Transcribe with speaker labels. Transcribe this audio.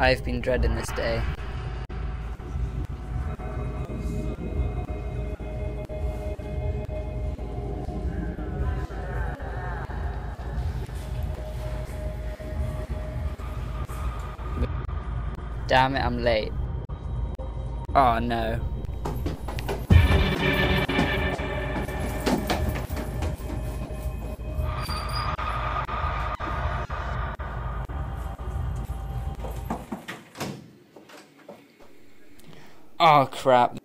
Speaker 1: I've been dreading this day. Damn it, I'm late. Oh no. Oh crap.